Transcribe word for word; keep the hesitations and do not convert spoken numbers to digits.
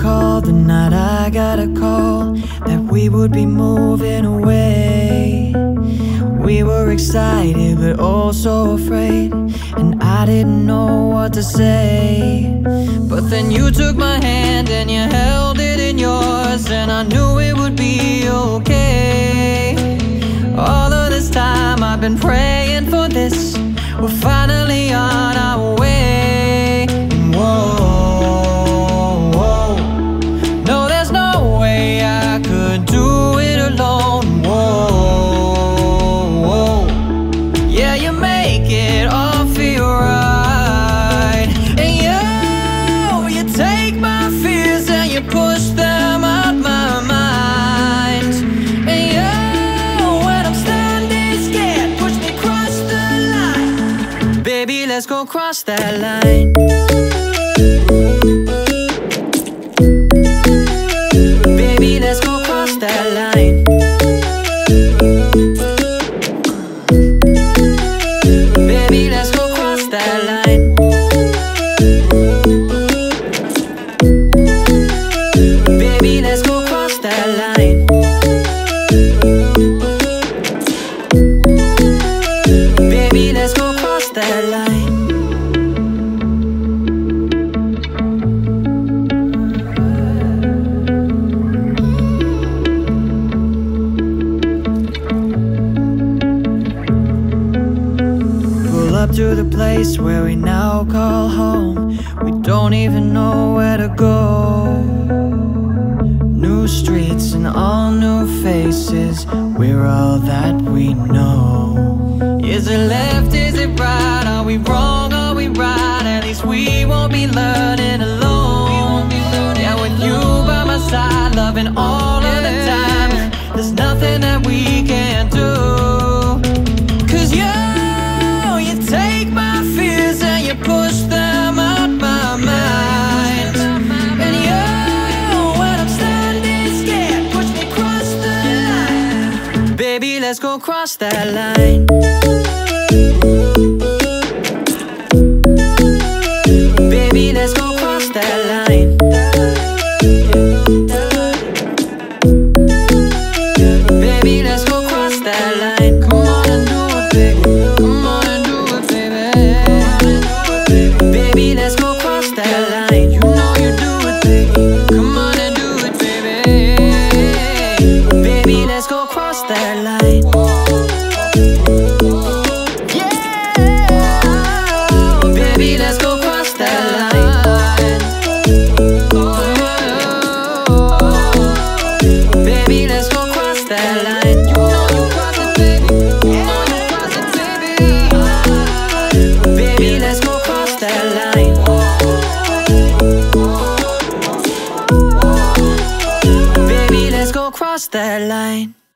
recall the night I got a call that we would be moving away. We were excited but also afraid, and I didn't know what to say. But then you took my hand and you held it in yours, and I knew it would be okay. All of this time I've been praying for this. We're finally on our way. And whoa, whoa, no, there's no way I could do it alone. Whoa, whoa, yeah, you make it all feel right. And you, you take my fears and you push them out my mind. And you, when I'm standing scared, push me across the line. Baby, let's go cross that line. Baby, let's go cross that line. Baby, let's go cross that line. Baby, let's go cross that line. Baby, let's go cross that line. Pull up to the place where we now call home. We don't even know where to go. New streets and all new faces, we're all that we know. Is it left, is it right? Are we wrong, are we right? At least we won't be learning alone. Yeah, with you by my side, loving all of the time, there's nothing that we can't do. Cause you, you take my fears and you push them out my mind. And you, when I'm standing scared, push me across the line. Baby, let's go cross that line. Baby, let's go cross that line. Baby, let's go cross that line. Come on and do it, baby. Come on and do it, baby. Baby, let's go cross that line. You know you do it, baby. Come on and do it, baby. Baby, let's go cross that line. Baby, let's go cross that line. Baby, let's go cross that line. You know you cross it, baby. You know you cross it, baby. Baby, let's go cross that line. Baby, let's go cross that line.